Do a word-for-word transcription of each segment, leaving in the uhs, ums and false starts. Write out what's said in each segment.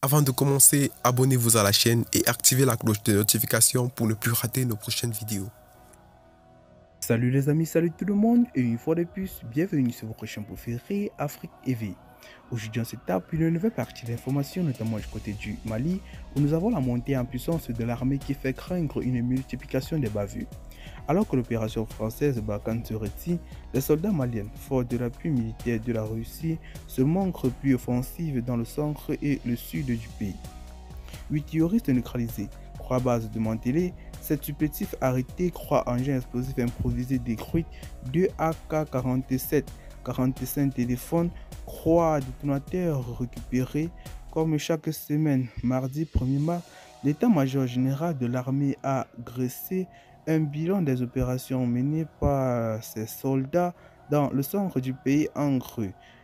Avant de commencer, abonnez-vous à la chaîne et activez la cloche de notification pour ne plus rater nos prochaines vidéos. Salut les amis, salut tout le monde et une fois de plus, bienvenue sur votre chaîne préférée Afrique T V. Aujourd'hui on s'étape une nouvelle partie d'informations, notamment du côté du Mali, où nous avons la montée en puissance de l'armée qui fait craindre une multiplication des bavures. Alors que l'opération française Barkhane se retire, les soldats maliens, forts de l'appui militaire de la Russie, se montrent plus offensifs dans le centre et le sud du pays. Huit terroristes neutralisés, trois bases démantelées, sept supplétifs arrêtés, trois engins explosifs improvisés détruits, deux A K quarante-sept, quarante-cinq téléphones, trois détonateurs récupérés. Comme chaque semaine, mardi premier mars, l'état-major général de l'armée a dressé un bilan des opérations menées par ses soldats dans le centre du pays entre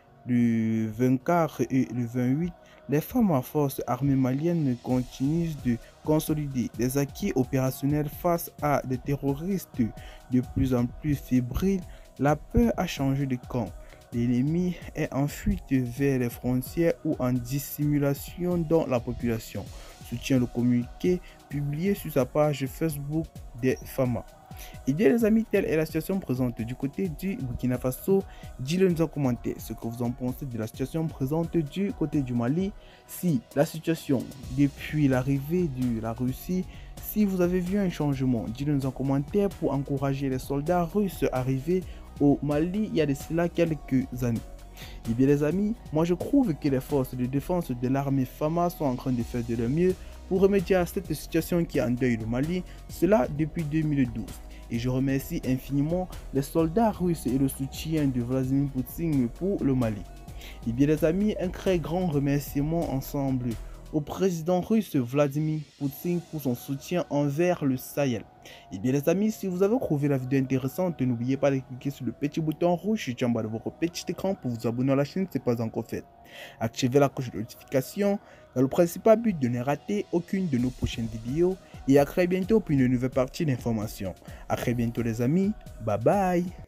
le vingt-quatre et le vingt-huit. Les femmes en force armées maliennes continuent de consolider des acquis opérationnels face à des terroristes de plus en plus fébriles. La peur a changé de camp. L'ennemi est en fuite vers les frontières ou en dissimulation dans la population, soutient le communiqué publié sur sa page Facebook des F A M A. Et bien les amis, telle est la situation présente du côté du Burkina Faso. Dites-le nous en commentaire ce que vous en pensez de la situation présente du côté du Mali. Si la situation depuis l'arrivée de la Russie, si vous avez vu un changement, dites-le nous en commentaire pour encourager les soldats russes arrivés au Mali il y a de cela quelques années. Et bien les amis, moi je trouve que les forces de défense de l'armée F A M A sont en train de faire de leur mieux pour remédier à cette situation qui endeuille le Mali, cela depuis deux mille douze. Et je remercie infiniment les soldats russes et le soutien de Vladimir Poutine pour le Mali. Et bien les amis, un très grand remerciement ensemble au président russe Vladimir Poutine pour son soutien envers le Sahel. Et bien les amis, si vous avez trouvé la vidéo intéressante, n'oubliez pas de cliquer sur le petit bouton rouge situé en bas de votre petit écran pour vous abonner à la chaîne si ce n'est pas encore fait. Activez la cloche de notification dans le principal but de ne rater aucune de nos prochaines vidéos. Et à très bientôt pour une nouvelle partie d'informations. À très bientôt les amis, bye bye.